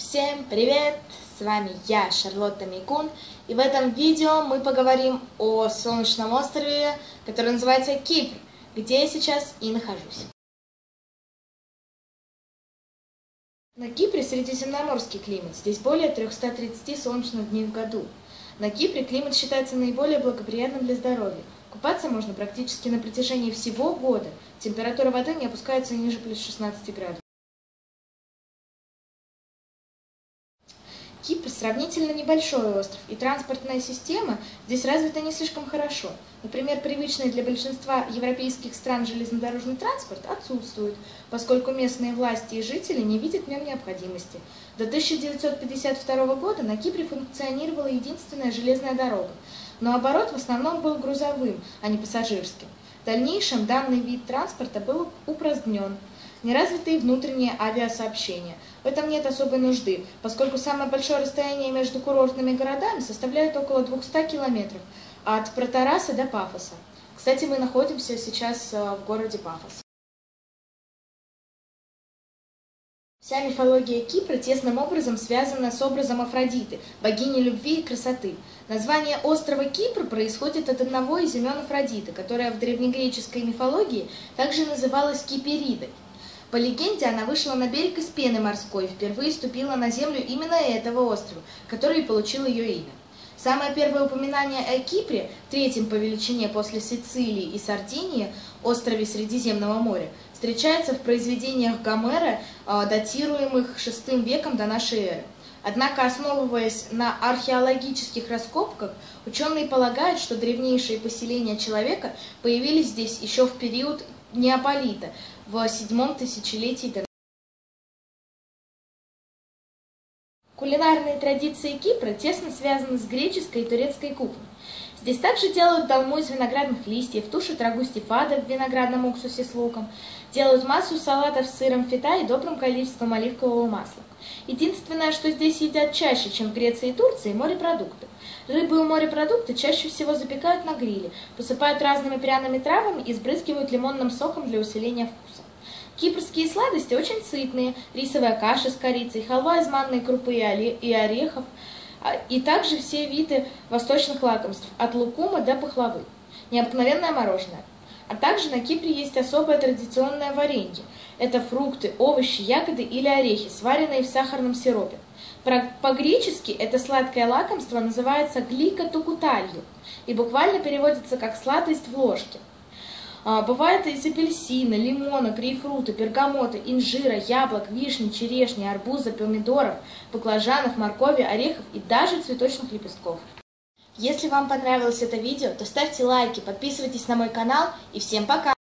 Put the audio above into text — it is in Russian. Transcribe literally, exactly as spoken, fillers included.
Всем привет! С вами я, Шарлотта Мейкун, и в этом видео мы поговорим о солнечном острове, который называется Кипр, где я сейчас и нахожусь. На Кипре средиземноморский климат, здесь более трёхсот тридцати солнечных дней в году. На Кипре климат считается наиболее благоприятным для здоровья. Купаться можно практически на протяжении всего года, температура воды не опускается ниже плюс шестнадцати градусов. Кипр сравнительно небольшой остров, и транспортная система здесь развита не слишком хорошо. Например, привычный для большинства европейских стран железнодорожный транспорт отсутствует, поскольку местные власти и жители не видят в нем необходимости. До тысяча девятьсот пятьдесят второго года на Кипре функционировала единственная железная дорога, но оборот в основном был грузовым, а не пассажирским. В дальнейшем данный вид транспорта был упразднен. Неразвитые внутренние авиасообщения. В этом нет особой нужды, поскольку самое большое расстояние между курортными городами составляет около двухсот километров, от Протараса до Пафоса. Кстати, мы находимся сейчас в городе Пафос. Вся мифология Кипра тесным образом связана с образом Афродиты, богини любви и красоты. Название острова Кипр происходит от одного из имен Афродиты, которая в древнегреческой мифологии также называлась Киперидой. По легенде, она вышла на берег из пены морской и впервые ступила на землю именно этого острова, который и получил ее имя. Самое первое упоминание о Кипре, третьем по величине после Сицилии и Сардинии, острове Средиземного моря, встречается в произведениях Гомера, датируемых шестым веком до нашей эры. Однако, основываясь на археологических раскопках, ученые полагают, что древнейшие поселения человека появились здесь еще в период неополита, в седьмом тысячелетии до. Кулинарные традиции Кипра тесно связаны с греческой и турецкой кухней. Здесь также делают долму из виноградных листьев, тушат рагу стифада в виноградном уксусе с луком, делают массу салатов с сыром фета и добрым количеством оливкового масла. Единственное, что здесь едят чаще, чем в Греции и Турции, морепродукты. Рыбу и морепродукты чаще всего запекают на гриле, посыпают разными пряными травами и сбрызгивают лимонным соком для усиления вкуса. Кипрские сладости очень сытные: рисовая каша с корицей, халва из манной крупы и орехов, и также все виды восточных лакомств, от лукума до пахлавы, необыкновенное мороженое. А также на Кипре есть особое традиционное варенье. Это фрукты, овощи, ягоды или орехи, сваренные в сахарном сиропе. По-гречески это сладкое лакомство называется глика тукуталью и буквально переводится как «сладость в ложке». Бывает из апельсина, лимона, грейпфрута, бергамота, инжира, яблок, вишни, черешни, арбуза, помидоров, баклажанов, моркови, орехов и даже цветочных лепестков. Если вам понравилось это видео, то ставьте лайки, подписывайтесь на мой канал и всем пока!